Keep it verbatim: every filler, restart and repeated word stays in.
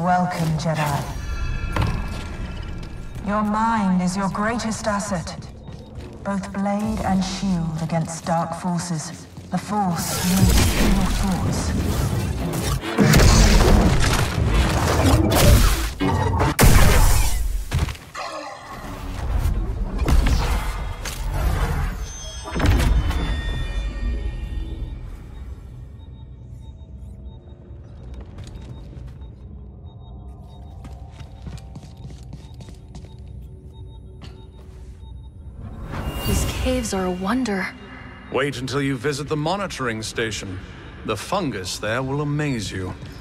Welcome, Jedi. Your mind is your greatest asset. Both blade and shield against dark forces. The Force moves through your thoughts. These caves are a wonder. Wait until you visit the monitoring station. The fungus there will amaze you.